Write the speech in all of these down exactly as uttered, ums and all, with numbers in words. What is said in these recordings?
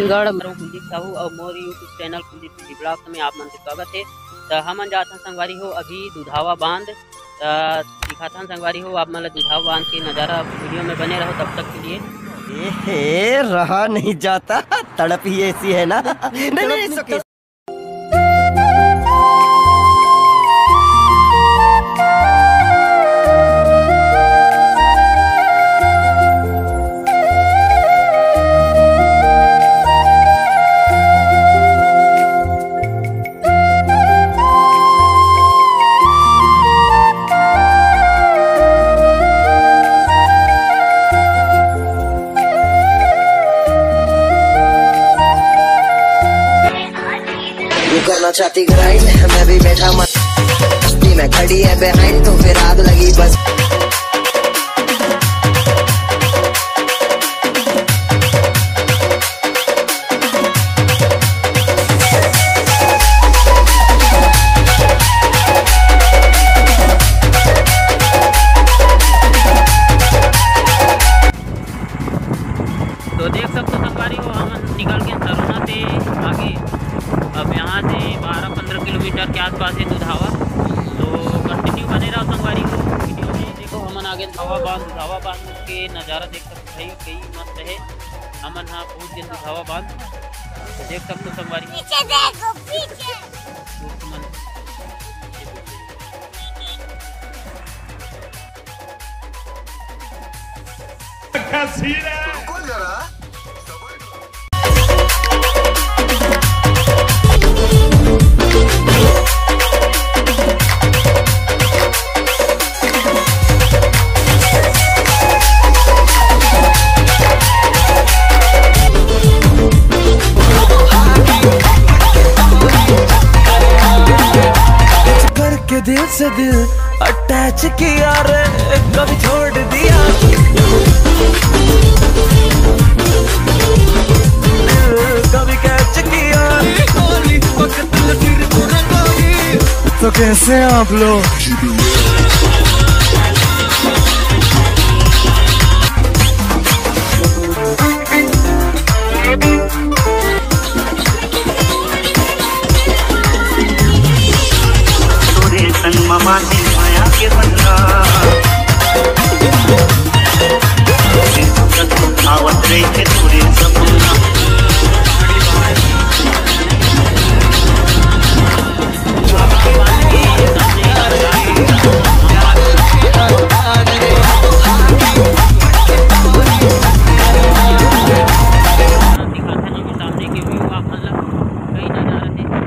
छत्तीसगढ़ मैं कुलदीप साहू और मोर YouTube channel Kuldeep TV blog में आप मन के स्वागत है। तो हमन जात हन संगवारी हो अभी दुधावा बांध दिखात हन संगवारी हो आप मन दुधावा बांध के नज़ारा वीडियो में बने रहो तब तक के लिए। ए, रहा नहीं जाता, तड़प ही ऐसी है ना। नहीं, नहीं, नहीं, करना चाहती ग्राइंड, मैं भी बैठा मस्ती में खड़ी है बिहाइंड, तो फिर आग लगी बस। तो देख सकते हो संगवारी हो हम निकल के सरोना से आगे अब यहाँ से बारह पंद्रह किलोमीटर के आसपास है दुधावा। तो कंटिन्यू बने रहो संगवारी हो वीडियो में। देखो हमन आगे दुधावा बांध दुधावा बांध के नज़ारा देख सकते हैं, कई मस्त है। हमन हाँ पहुँच गए दुधावा बांध, तो देख सकते हो संगवारी पीछे देखो पीछे। दिल से दिल अटैच किया रे, कभी छोड़ दिया कभी कैच किया, तो कैसे आप लोग मामा ने माया के बंदा आवत रही थे थोड़े सपना। सामने के व्यू आप मतलब कई नज़ारा है।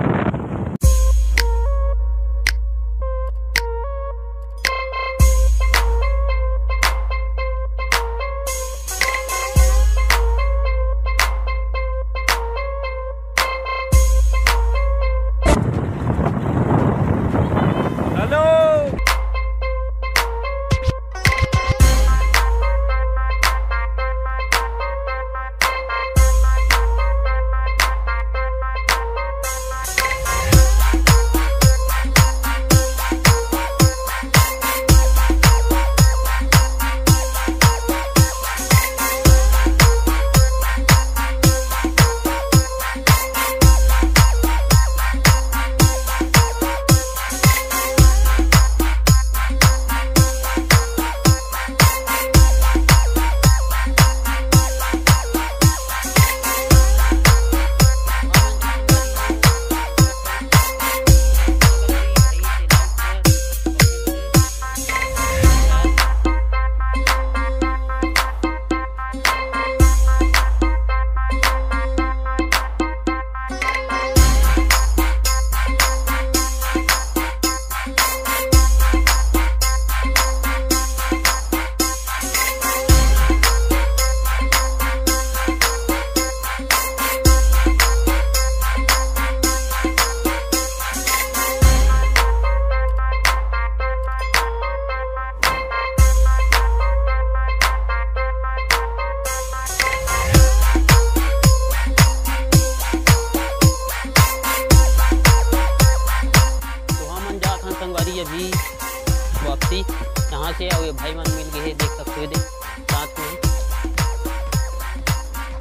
अभी वापसी यहाँ से और भाई मन मिल गए देख सकते हो साथ में।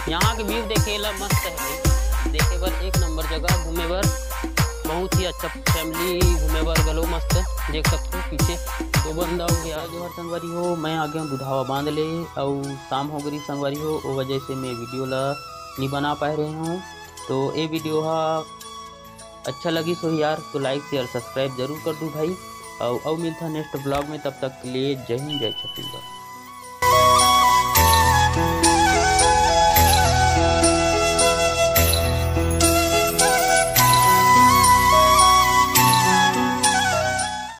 यहाँ के व्यू देखे ला मस्त है भाई, देखे बर एक नंबर जगह, घूमे बर बहुत ही अच्छा, फैमिली घूमे बर गलो मस्त देख सकते हो। पीछे दो बंदा हो गया जो हर संगवारी हो, मैं आ गया दुधावा बांध ले और शाम हो गई संगवारी हो, वो वजह से मैं वीडियो ला नहीं बना पा रहे हूँ। तो ये वीडियो हा अच्छा लगी सो यार तो लाइक शेयर सब्सक्राइब जरूर कर दूँ भाई, और अब मिलता नेक्स्ट ब्लॉग में, तब तक के लिए जय हिंद जय छत्तीसगढ़।